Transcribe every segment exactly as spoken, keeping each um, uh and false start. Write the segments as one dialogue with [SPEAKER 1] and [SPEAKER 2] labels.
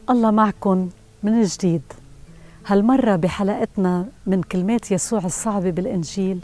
[SPEAKER 1] الله معكم من جديد. هالمرة بحلقتنا من كلمات يسوع الصعبة بالإنجيل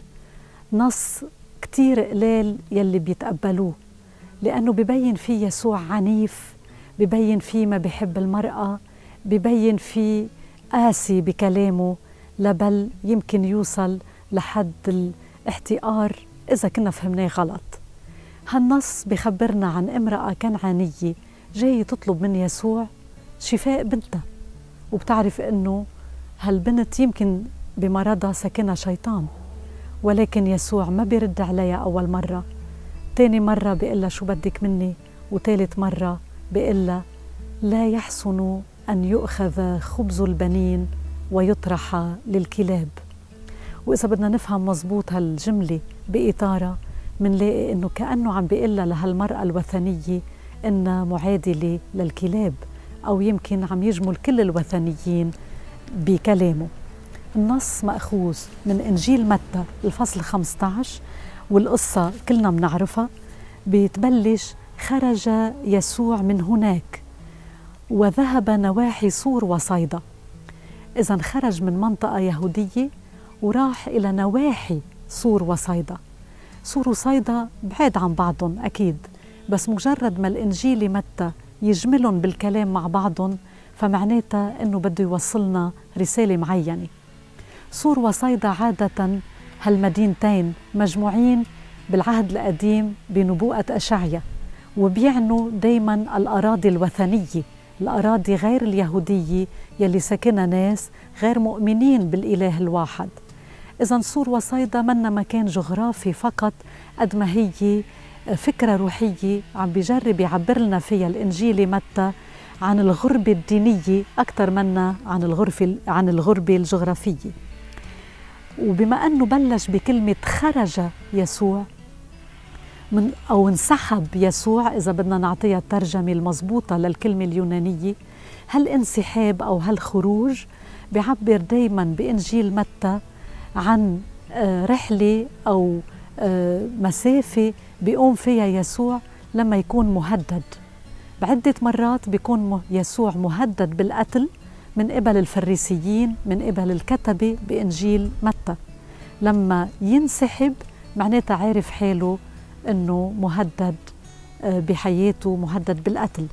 [SPEAKER 1] نص كتير قليل يلي بيتقبلوه، لأنه ببين فيه يسوع عنيف، ببين فيه ما بيحب المرأة، ببين فيه قاسي بكلامه، لبل يمكن يوصل لحد الاحتقار إذا كنا فهمناه غلط. هالنص بخبرنا عن امرأة كنعانية جاية تطلب من يسوع شفاء بنتها، وبتعرف إنه هالبنت يمكن بمرضها سكنها شيطان، ولكن يسوع ما بيرد عليها أول مرة، تاني مرة بيقلها شو بدك مني، وثالث مرة بيقلها لا يحسن أن يؤخذ خبز البنين ويطرح للكلاب. وإذا بدنا نفهم مزبوط هالجملة بإطارة منلاقي إنه كأنه عم بيقلها لهالمرأة الوثنية إنها معادلة للكلاب، أو يمكن عم يجمل كل الوثنيين بكلامه. النص مأخوذ من إنجيل متى الفصل خمسة عشر، والقصة كلنا بنعرفها. بتبلش: خرج يسوع من هناك وذهب نواحي صور وصيدا. إذن خرج من منطقة يهودية وراح إلى نواحي صور وصيدا. صور وصيدا بعيد عن بعضهم أكيد، بس مجرد ما الإنجيل متى يجملهم بالكلام مع بعضهم فمعناتها إنه بده يوصلنا رسالة معينة. صور وصيدا عادة هالمدينتين مجموعين بالعهد القديم بنبوءة أشعيا، وبيعنوا دايماً الأراضي الوثنية، الأراضي غير اليهودية يلي سكنها ناس غير مؤمنين بالإله الواحد. إذن صور وصيدا منا مكان جغرافي فقط، قد ما هي فكرة روحية عم بيجرب يعبر لنا فيها الإنجيل متى عن الغربة الدينية أكثر منا عن الغربة عن الغربة الجغرافية. وبما أنه بلش بكلمة خرج يسوع من أو انسحب يسوع، إذا بدنا نعطيها الترجمة المضبوطة للكلمة اليونانية، هالانسحاب أو هالخروج بيعبر دايما بإنجيل متى عن رحلة أو مسافة بيقوم فيها يسوع لما يكون مهدد. بعدة مرات بيكون يسوع مهدد بالقتل من قبل الفريسيين، من قبل الكتبة بإنجيل متى. لما ينسحب معناتها عارف حاله أنه مهدد بحياته، مهدد بالقتل.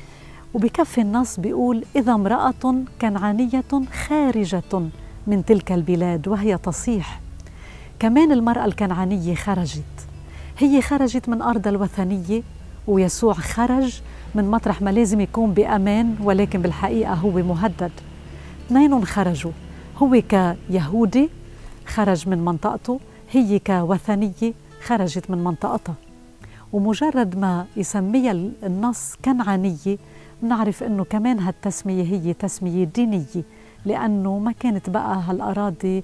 [SPEAKER 1] وبكفي النص بيقول: إذا امرأة كنعانية خارجة من تلك البلاد، وهي تصيح. كمان المرأة الكنعانية خرجت، هي خرجت من أرض الوثنية، ويسوع خرج من مطرح ما لازم يكون بأمان، ولكن بالحقيقة هو مهدد. اثنين خرجوا، هو كيهودي خرج من منطقته، هي كوثنية خرجت من منطقتها. ومجرد ما يسميها النص كنعانية بنعرف أنه كمان هالتسمية هي تسمية دينية، لأنه ما كانت بقى هالأراضي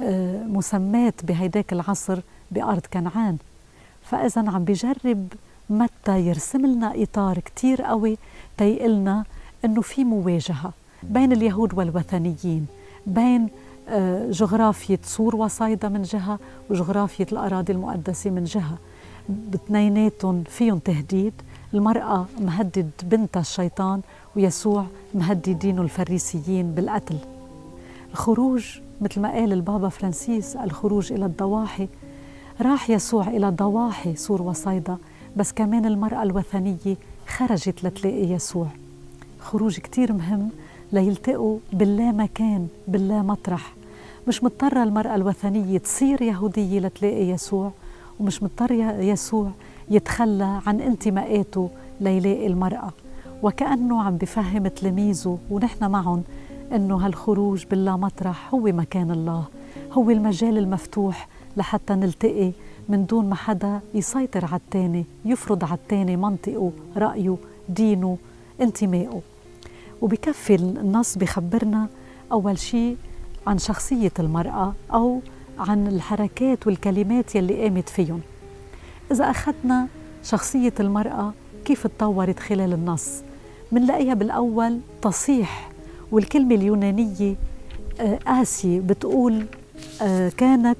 [SPEAKER 1] مسمات بهيداك العصر بأرض كنعان. فإذا عم بيجرب متى يرسم لنا إطار كتير قوي تيقلنا أنه في مواجهة بين اليهود والوثنيين، بين جغرافية صور وصيدا من جهة وجغرافية الأراضي المقدسة من جهة. باثنيناتهم فيهم تهديد. المرأة مهدد بنتها الشيطان، ويسوع مهددين الفريسيين بالقتل. الخروج مثل ما قال البابا فرانسيس، الخروج إلى الضواحي. راح يسوع إلى ضواحي صور وصيدا، بس كمان المرأة الوثنية خرجت لتلاقي يسوع. خروج كتير مهم ليلتقوا باللا مكان، باللا مطرح. مش مضطرة المرأة الوثنية تصير يهودية لتلاقي يسوع، ومش مضطر يسوع يتخلى عن انتماءاته ليلاقي المرأة. وكأنه عم بفهم تلاميذه ونحن معهم أنه هالخروج باللا مطرح هو مكان الله، هو المجال المفتوح لحتى نلتقي من دون ما حدا يسيطر على التاني، يفرض على التاني منطقه، رأيه، دينه، انتمائه. وبكفي النص بخبرنا أول شيء عن شخصية المرأة أو عن الحركات والكلمات يلي قامت فيهم. إذا أخذنا شخصية المرأة كيف تطورت خلال النص، منلاقيها بالأول تصيح، والكلمة اليونانية آسي بتقول كانت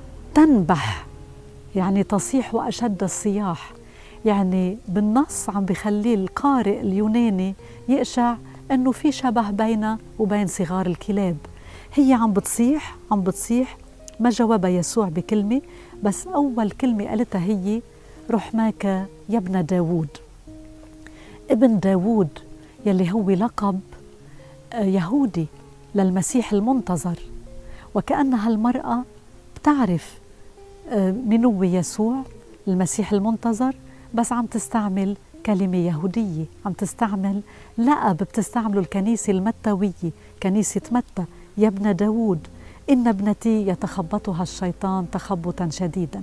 [SPEAKER 1] تنبح، يعني تصيح وأشد الصياح. يعني بالنص عم بخلي القارئ اليوناني يقشع أنه في شبه بينها وبين صغار الكلاب. هي عم بتصيح عم بتصيح ما جاوبها يسوع بكلمة، بس أول كلمة قالتها هي رحماك يا ابن داوود. ابن داوود يلي هو لقب يهودي للمسيح المنتظر، وكأن هالمرأة بتعرف من هو يسوع المسيح المنتظر، بس عم تستعمل كلمة يهودية، عم تستعمل لقب بتستعمله الكنيسة المتوية، كنيسة متى، يا ابن داوود إن ابنتي يتخبطها الشيطان تخبطا شديدا.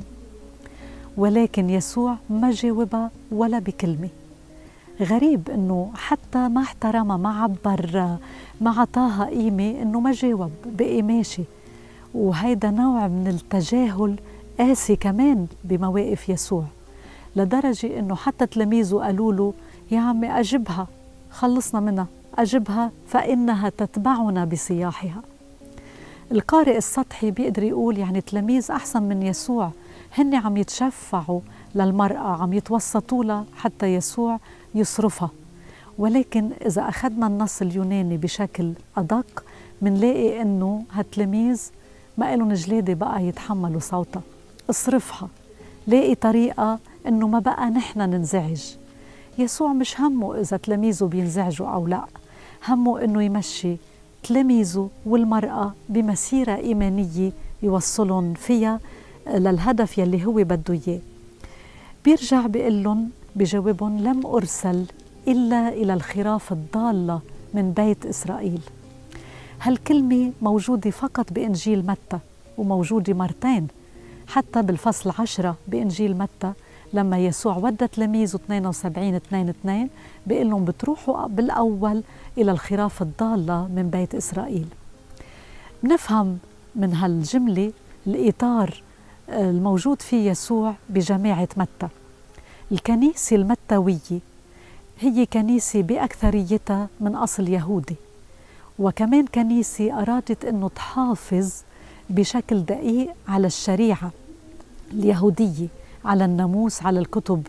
[SPEAKER 1] ولكن يسوع ما جاوبها ولا بكلمة. غريب إنه حتى ما احترمها، ما عبر، ما عطاها قيمة، إنه ما جاوب، بقي ماشي. وهيدا نوع من التجاهل قاسي كمان بمواقف يسوع، لدرجة إنه حتى تلاميذه قالوا له يا عمي أجبها، خلصنا منها، أجبها فإنها تتبعنا بصياحها. القارئ السطحي بيقدر يقول يعني تلاميذ أحسن من يسوع، هن عم يتشفعوا للمرأة، عم يتوسطوا لها حتى يسوع يصرفها. ولكن إذا أخذنا النص اليوناني بشكل أدق منلاقي إنه هالتلاميذ ما إلهم جلادة بقى يتحملوا صوتها، اصرفها، لاقي طريقة إنه ما بقى نحن ننزعج. يسوع مش همه إذا تلاميذه بينزعجوا أو لا، همه إنه يمشي تلاميذه والمرأة بمسيرة إيمانية يوصلهم فيها للهدف يلي هو بده إياه. بيرجع بيقول لهم بجاوبهم لم أرسل إلا إلى الخراف الضالة من بيت إسرائيل. هالكلمة موجودة فقط بإنجيل متى، وموجودة مرتين حتى بالفصل عشرة بإنجيل متى، لما يسوع ودى تلاميذه اثنين وسبعين اثنين اثنين بيقول لهم بتروحوا بالأول إلى الخراف الضالة من بيت إسرائيل. بنفهم من هالجملة الإطار الموجود فيه يسوع بجماعة متى. الكنيسة المتوية هي كنيسة بأكثريتها من أصل يهودي، وكمان كنيسة أرادت أنه تحافظ بشكل دقيق على الشريعة اليهودية، على الناموس، على الكتب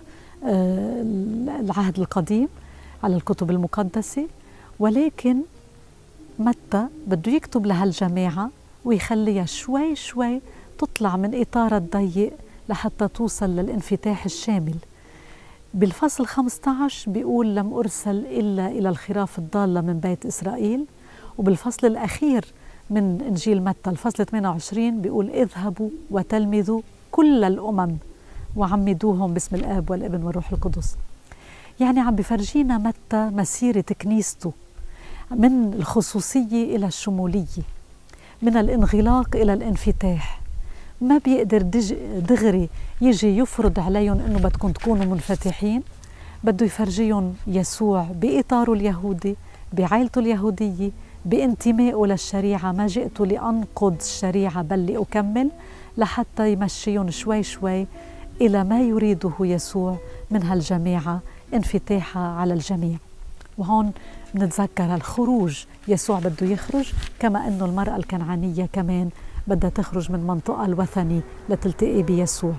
[SPEAKER 1] العهد القديم، على الكتب المقدسة. ولكن متى بده يكتب لهالجماعة ويخليها شوي شوي تطلع من إطار الضيق لحتى توصل للانفتاح الشامل. بالفصل خمسة عشر بيقول لم أرسل إلا إلى الخراف الضالة من بيت إسرائيل، وبالفصل الأخير من إنجيل متى الفصل ثمانية وعشرين بيقول اذهبوا وتلمذوا كل الأمم وعمدوهم باسم الآب والابن والروح القدس. يعني عم بفرجينا متى مسيرة كنيسته من الخصوصية إلى الشمولية، من الانغلاق إلى الانفتاح. ما بيقدر دغري يجي يفرض عليهم إنه بدكم تكونوا منفتحين، بده يفرجيهم يسوع بإطاره اليهودي، بعائلته اليهودية، بانتمائه للشريعة. ما جئت لأنقض الشريعة بل لأكمل، لحتى يمشيهم شوي شوي إلى ما يريده يسوع من هالجماعة، انفتاحها على الجميع. وهون بنتذكر الخروج، يسوع بده يخرج، كما أنه المرأة الكنعانية كمان بدها تخرج من منطقة الوثني لتلتقي بيسوع.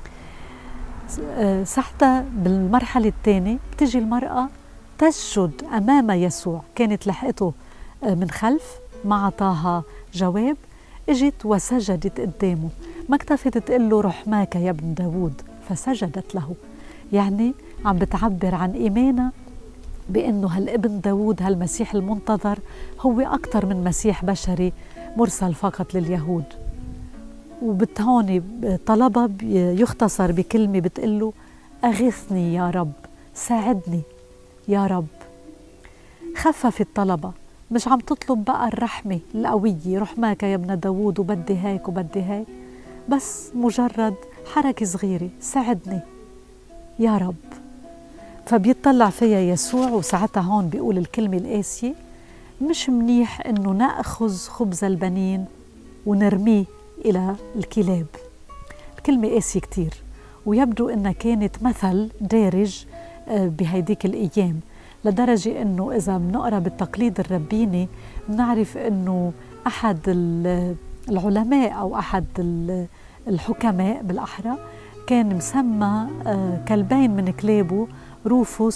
[SPEAKER 1] ساعتها بالمرحلة الثانية بتجي المرأة تسجد أمام يسوع. كانت لحقته من خلف، ما عطاها جواب، اجت وسجدت قدامه، ما اكتفت تقول له رحماك يا ابن داوود، فسجدت له. يعني عم بتعبر عن إيمانها بأنه هالابن داوود، هالمسيح المنتظر، هو أكثر من مسيح بشري مرسل فقط لليهود. وبتهوني طلبها يختصر بكلمة بتقله أغثني يا رب، ساعدني يا رب. خففت طلبها، مش عم تطلب بقى الرحمة القوية، رحماك يا ابن داوود وبدي هيك وبدي هيك، بس مجرد حركة صغيرة، ساعدني يا رب. فبيطلع فيها يسوع، وساعتها هون بيقول الكلمة القاسية: مش منيح إنه نأخذ خبز البنين ونرميه إلى الكلاب. الكلمة قاسية كتير، ويبدو إنها كانت مثل دارج بهيديك الأيام، لدرجة إنه إذا بنقرأ بالتقليد الربيني بنعرف إنه أحد العلماء أو أحد الحكماء بالأحرى كان مسمى كلبين من كلابه، روفوس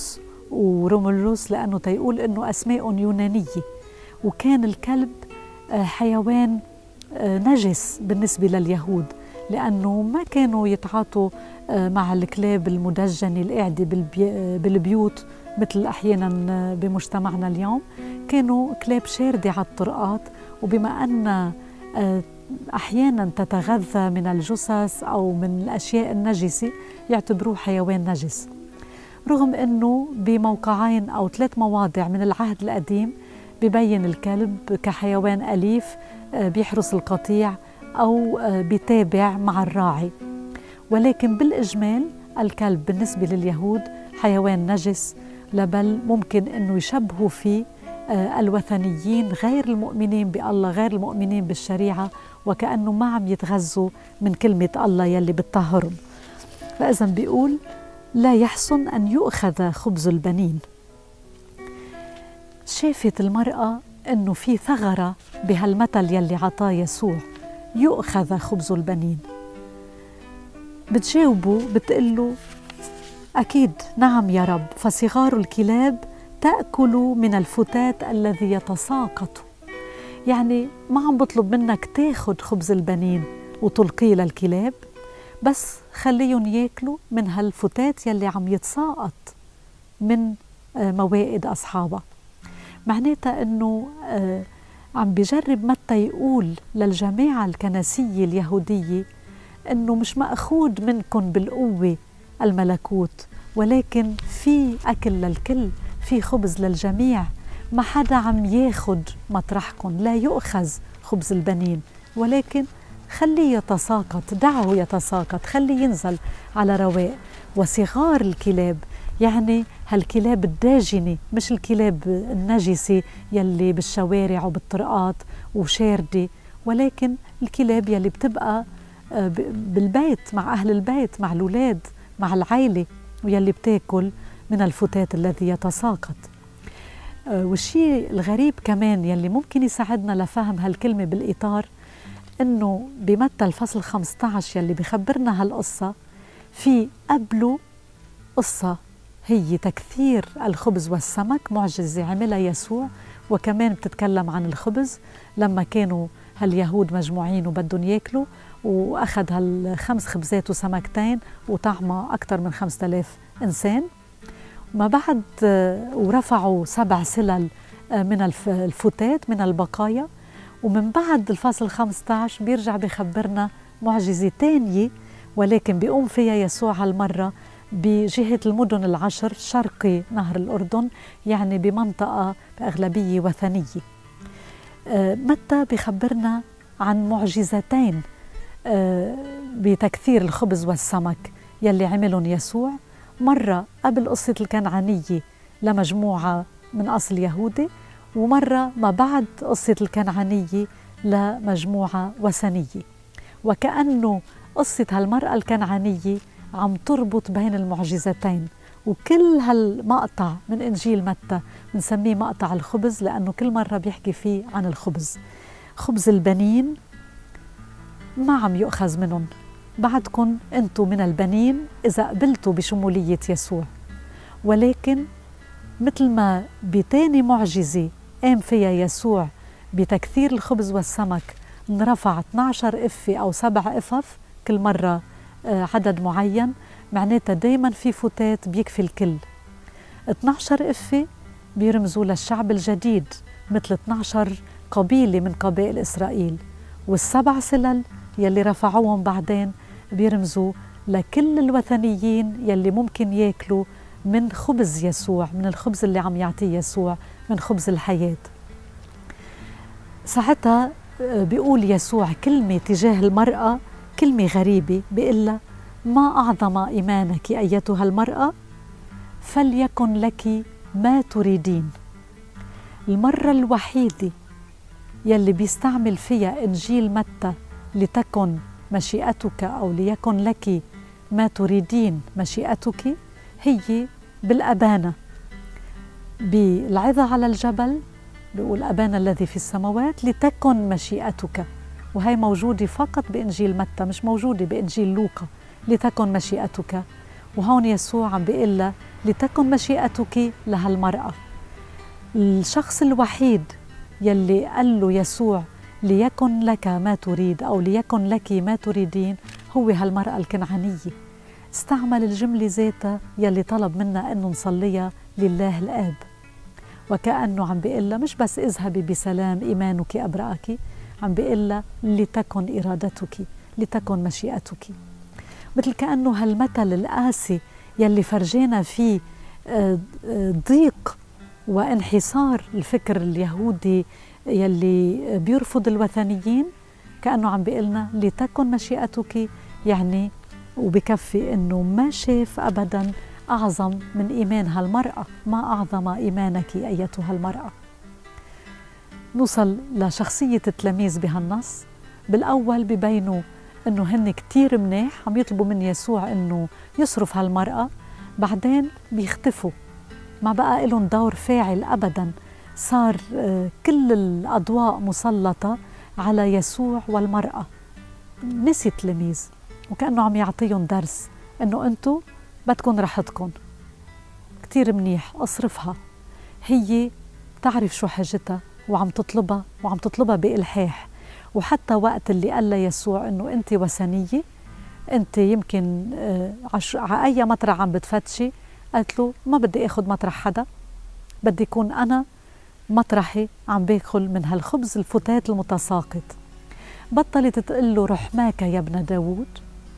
[SPEAKER 1] ورومولوس لأنه تيقول أنه أسماء يونانية. وكان الكلب حيوان نجس بالنسبة لليهود، لأنه ما كانوا يتعاطوا مع الكلاب المدجنة القاعدة بالبيوت مثل أحيانا بمجتمعنا اليوم. كانوا كلاب شاردة على الطرقات، وبما أن أحيانا تتغذى من الجثث أو من الأشياء النجسة يعتبروه حيوان نجس، رغم أنه بموقعين أو ثلاث مواضع من العهد القديم ببين الكلب كحيوان أليف بيحرس القطيع أو بيتابع مع الراعي. ولكن بالإجمال الكلب بالنسبة لليهود حيوان نجس، بل ممكن أنه يشبهوا فيه الوثنيين غير المؤمنين بالله، غير المؤمنين بالشريعة، وكأنه ما عم يتغذوا من كلمة الله يلي بتطهرهم. فإذا بيقول لا يحسن أن يؤخذ خبز البنين. شافت المرأة أنه في ثغرة بهالمثل يلي عطاه يسوع، يؤخذ خبز البنين. بتجاوبه بتقله أكيد نعم يا رب، فصغار الكلاب تأكل من الفتات الذي يتساقط. يعني ما عم بطلب منك تاخد خبز البنين وتلقيه للكلاب، بس خليهم ياكلوا من هالفتات يلي عم يتساقط من موائد أصحابها. معناتها أنه عم بيجرب متى يقول للجماعة الكنسية اليهودية أنه مش مأخوذ منكم بالقوة الملكوت، ولكن في أكل للكل، في خبز للجميع، ما حدا عم ياخد مطرحكم. لا يؤخذ خبز البنين، ولكن خليه يتساقط، دعه يتساقط، خليه ينزل على رواق. وصغار الكلاب يعني هالكلاب الداجنة، مش الكلاب النجسة يلي بالشوارع وبالطرقات وشاردة، ولكن الكلاب يلي بتبقى بالبيت مع أهل البيت، مع الأولاد، مع العائلة، ويلي بتاكل من الفتات الذي يتساقط. والشيء الغريب كمان يلي ممكن يساعدنا لفهم هالكلمة بالإطار، إنه بمتى الفصل خمسة عشر يلي بخبرنا هالقصة، في قبله قصة هي تكثير الخبز والسمك، معجزة عملها يسوع، وكمان بتتكلم عن الخبز لما كانوا هاليهود مجموعين وبدهم ياكلوا، وأخذ هالخمس خبزات وسمكتين وطعمة أكثر من خمسة آلاف إنسان. ما بعد ورفعوا سبع سلل من الفتات من البقايا. ومن بعد الفصل خمسة عشر بيرجع بيخبرنا معجزة تانية، ولكن بيقوم فيها يسوع هالمرة بجهة المدن العشر شرقي نهر الأردن، يعني بمنطقة بأغلبية وثنية. متى بيخبرنا عن معجزتين بتكثير الخبز والسمك يلي عملهم يسوع، مرة قبل قصة الكنعانية لمجموعة من أصل يهودي، ومرة ما بعد قصة الكنعانية لمجموعة وثنية. وكأنه قصة هالمرأة الكنعانية عم تربط بين المعجزتين. وكل هالمقطع من إنجيل متى بنسميه مقطع الخبز، لأنه كل مرة بيحكي فيه عن الخبز. خبز البنين ما عم يؤخذ منهم، بعدكم أنتم من البنين إذا قبلتوا بشمولية يسوع. ولكن مثل ما بتاني معجزة قام فيها يسوع بتكثير الخبز والسمك، انرفع اثني عشر قفة أو سبع قفف، كل مرة عدد معين، معناتها دايما في فتات بيكفي الكل. اثني عشر قفة بيرمزوا للشعب الجديد مثل اثني عشر قبيلة من قبائل إسرائيل، والسبع سلل يلي رفعوهم بعدين بيرمزوا لكل الوثنيين يلي ممكن ياكلوا من خبز يسوع، من الخبز اللي عم يعطيه يسوع، من خبز الحياة. ساعتها بيقول يسوع كلمة تجاه المرأة، كلمة غريبة، بيقول لها ما أعظم إيمانك أيتها المرأة، فليكن لك ما تريدين. المرة الوحيدة يلي بيستعمل فيها إنجيل متى لتكن مشيئتك أو ليكن لك ما تريدين مشيئتك هي بالأبانة. بالعظة على الجبل بيقول أبانا الذي في السماوات لتكن مشيئتك، وهي موجودة فقط بإنجيل متى، مش موجودة بإنجيل لوقا، لتكن مشيئتك. وهون يسوع عم بيقول لها لتكن مشيئتك لهالمرأة. الشخص الوحيد يلي قال له يسوع ليكن لك ما تريد أو ليكن لك ما تريدين هو هالمرأة الكنعانية. استعمل الجملة ذاتها يلي طلب منا أنه نصليها لله الآب، وكأنه عم بيقول لها مش بس اذهبي بسلام إيمانك أبرأك، عم بيقول لها لتكن إرادتك، لتكن مشيئتك. مثل كأنه هالمثل القاسي يلي فرجينا فيه ضيق وانحصار الفكر اليهودي يلي بيرفض الوثنيين، كأنه عم بيقلنا لتكن مشيئتك، يعني وبكفي أنه ما شاف أبداً أعظم من إيمان هالمرأة. ما أعظم إيمانك أيتها المرأة. نوصل لشخصية التلاميذ بهالنص. بالأول ببينوا أنه هن كتير منيح، عم يطلبوا من يسوع أنه يصرف هالمرأة، بعدين بيختفوا، ما بقى لهم دور فاعل أبداً. صار كل الأضواء مسلطة على يسوع والمرأة. نسي التلاميذ، وكأنه عم يعطيهم درس أنه أنتو بدكن راحتكن كتير منيح، أصرفها. هي بتعرف شو حاجتها وعم تطلبها، وعم تطلبها بإلحاح. وحتى وقت اللي قال يسوع أنه أنت وثنية، أنت يمكن على أي مطرح عم بتفتشي، قالت له ما بدي أخذ مطرح حدا، بدي يكون أنا مطرحي عم باكل من هالخبز الفتات المتساقط. بطلت تقول له رحماك يا ابن داود،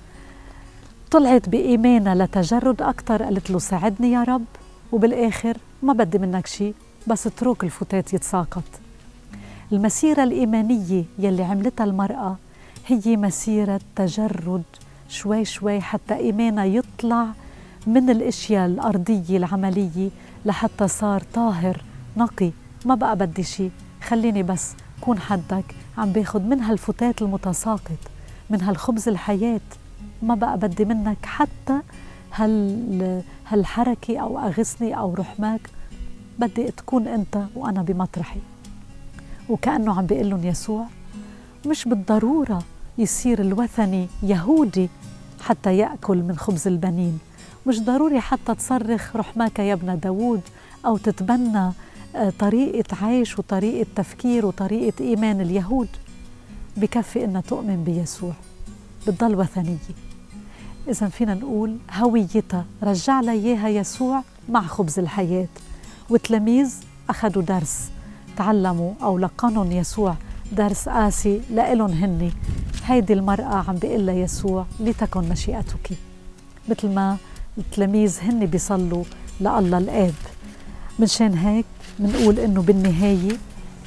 [SPEAKER 1] طلعت بإيمانها لتجرد أكتر، قالت له ساعدني يا رب، وبالآخر ما بدي منك شي بس اترك الفتات يتساقط. المسيرة الإيمانية يلي عملتها المرأة هي مسيرة تجرد شوي شوي حتى إيمانها يطلع من الاشياء الارضيه العمليه لحتى صار طاهر نقي. ما بقى بدي شيء، خليني بس كون حدك عم باخد من هالفتات المتساقط، من هالخبز الحياه. ما بقى بدي منك حتى هال هالحركه او اغثني او رحماك، بدي تكون انت وانا بمطرحي. وكانه عم بيقول لهم يسوع مش بالضروره يصير الوثني يهودي حتى ياكل من خبز البنين، مش ضروري حتى تصرخ رحماك يا ابن داود أو تتبنى طريقة عيش وطريقة تفكير وطريقة إيمان اليهود. بكفي إنها تؤمن بيسوع، بتضل وثنية. إذن فينا نقول هويتها رجع لها إياها يسوع مع خبز الحياة. وتلاميذ أخذوا درس، تعلموا أو لقنهم يسوع درس قاسي لإلهم هني. هيدي المرأة عم بيقول لها يسوع لتكن مشيئتك، مثل ما التلاميذ هن بيصلوا لله الآب. منشان هيك منقول إنه بالنهاية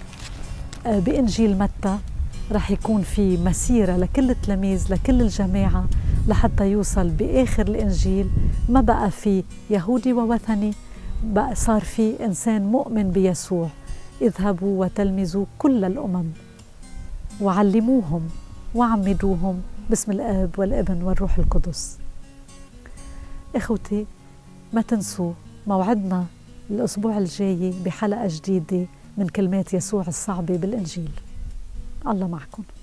[SPEAKER 1] بإنجيل متى رح يكون في مسيرة لكل التلاميذ لكل الجماعة لحتى يوصل بآخر الإنجيل ما بقى في يهودي ووثني، بقى صار في إنسان مؤمن بيسوع. اذهبوا وتلمذوا كل الأمم وعلموهم وعمدوهم باسم الآب والابن والروح القدس. إخوتي ما تنسوا موعدنا الأسبوع الجاي بحلقة جديدة من كلمات يسوع الصعبة بالإنجيل. الله معكم.